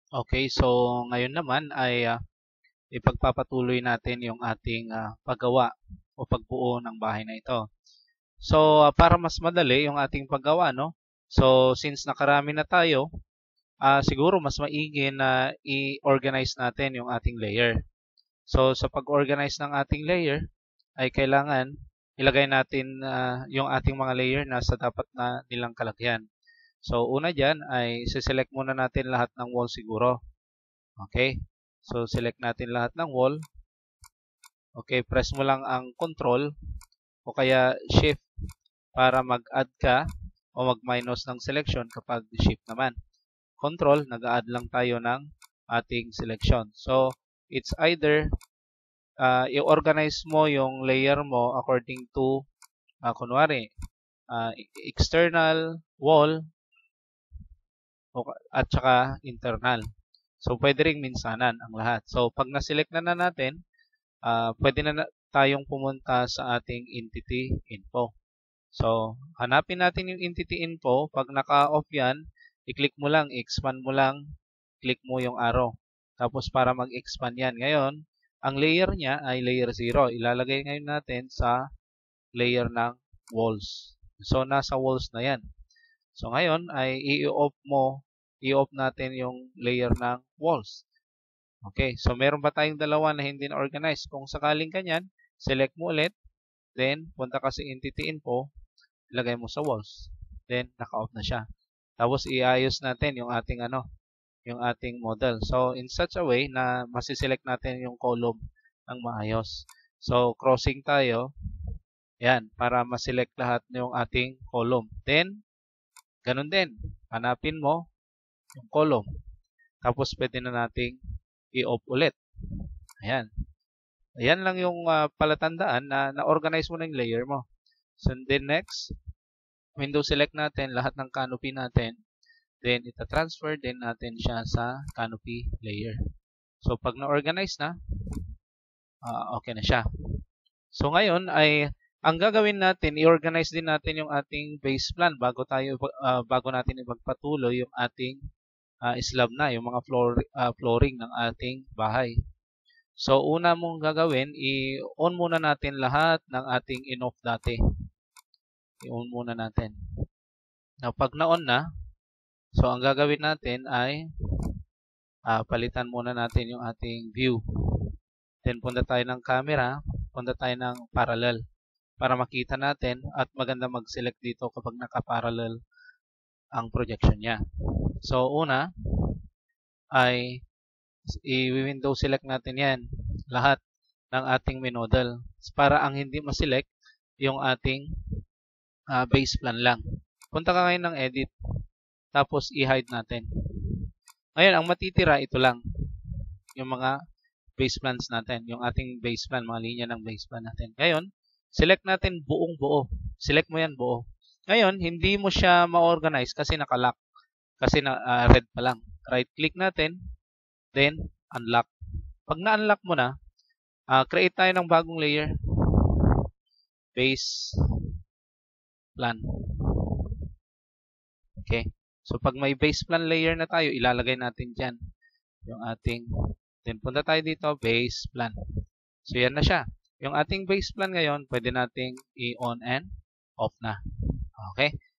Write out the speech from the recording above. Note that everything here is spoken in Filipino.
Okay, so ngayon naman ay ipagpapatuloy natin yung ating paggawa o pagbuo ng bahay na ito. So, para mas madali yung ating paggawa, no? So, since nakarami na tayo, siguro mas maigi na i-organize natin yung ating layer. So, sa pag-organize ng ating layer, ay kailangan ilagay natin yung ating mga layer na sa dapat na nilang kalagyan. So, una dyan ay siselect muna natin lahat ng wall siguro. Okay? So, select natin lahat ng wall. Okay, press mo lang ang control o kaya shift para mag-add ka o mag-minus ng selection kapag shift naman. Control, nag-add lang tayo ng ating selection. So, it's either i-organize mo yung layer mo according to, kunwari, external, wall, at saka internal. So, pwede ring minsanan ang lahat. So, pag na-select na natin, pwede na tayong pumunta sa ating entity info. So, hanapin natin yung entity info. Pag naka-off yan, i-click mo lang, i-expand mo lang, click mo yung arrow. Tapos para mag-expand yan. Ngayon, ang layer niya ay layer 0. Ilalagay ngayon natin sa layer ng walls. So, nasa walls na yan. So, ngayon ay i-off natin yung layer ng walls. Okay, so meron pa tayong dalawa na hindi na-organize. Kung sakaling kanyan, select mo ulit, then punta ka sa entity info, ilagay mo sa walls, then naka-off na siya. Tapos iayos natin yung ating yung ating model. So in such a way na masiselect natin yung column ng maayos. So crossing tayo, yan, para maselect lahat yung ating column. Then ganun din, hanapin mo yung column. Tapos pwede na nating i-off ulit. Ayan. Ayan lang yung palatandaan na na-organize mo na yung layer mo. So then next, window select natin lahat ng canopy natin. Then ita-transfer din natin siya sa canopy layer. So pag na-organize na, okay na siya. So ngayon ay ang gagawin natin, i-organize din natin yung ating base plan bago natin ipagpatuloy yung ating slab na, yung mga flooring ng ating bahay. So, una mong gagawin, i-on muna natin lahat ng ating in-off dati. I-on muna natin. Now, pag na-on na, so ang gagawin natin ay palitan muna natin yung ating view. Then, punta tayo ng camera, punta tayo ng parallel para makita natin at maganda mag-select dito kapag naka-parallel ang projection niya. So, una ay i-window select natin yan, lahat ng ating minodel para ang hindi ma-select yung ating base plan lang. Punta ka ngayon ng edit, tapos i-hide natin. Ngayon, ang matitira ito lang, yung mga base plans natin, yung ating base plan, mga linya ng base plan natin. Ngayon, select natin buong buo. Select mo yan buo. Ngayon, hindi mo siya ma-organize kasi naka-lock. Kasi red pa lang. Right click natin, then unlock. Pag na-unlock mo na, create tayo ng bagong layer. Base plan. Okay. So pag may base plan layer na tayo, ilalagay natin dyan yung ating, then punta tayo dito, base plan. So yan na siya. Yung ating base plan ngayon, pwede nating i-on and off na. Okay.